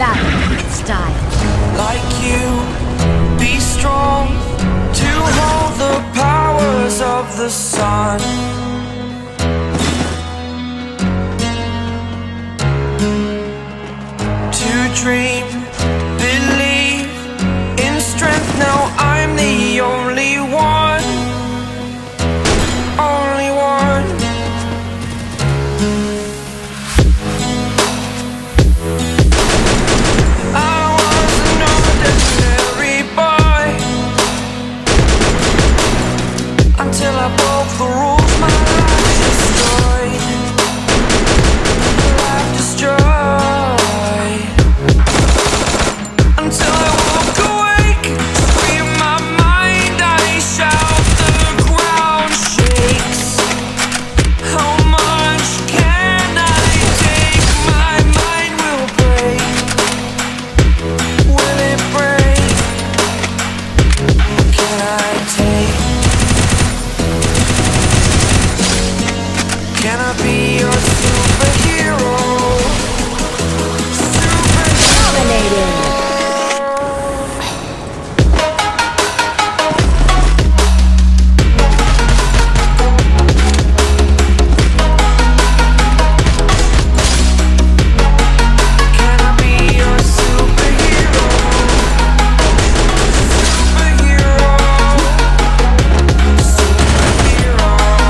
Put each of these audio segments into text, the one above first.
battle style. Like you, be strong to hold the powers of the sun. To dream, believe in strength. Now I'm the only one, only one. I was an ordinary boy until I broke the rules. My life destroyed, life destroyed. Until I walk awake, scream my mind, I shout, the ground shakes. How much can I take? My mind will break. Will it break? Can I take? Can I be your superhero? Dominating. Can I be your superhero? Superhero. Superhero.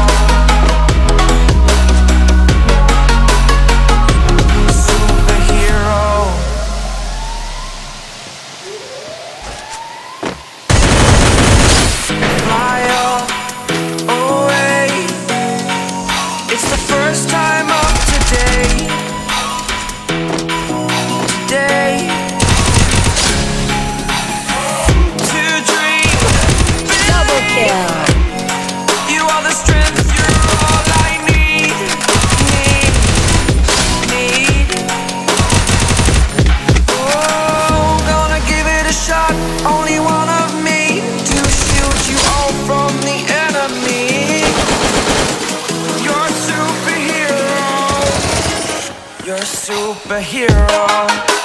Superhero. Fly away. It's the first time of today. Today. To dream. Double kill. You are the strength, you're all I need. Need. Oh, gonna give it a shot. Only one of me to shield you all from the enemy. You're a superhero. You're a superhero.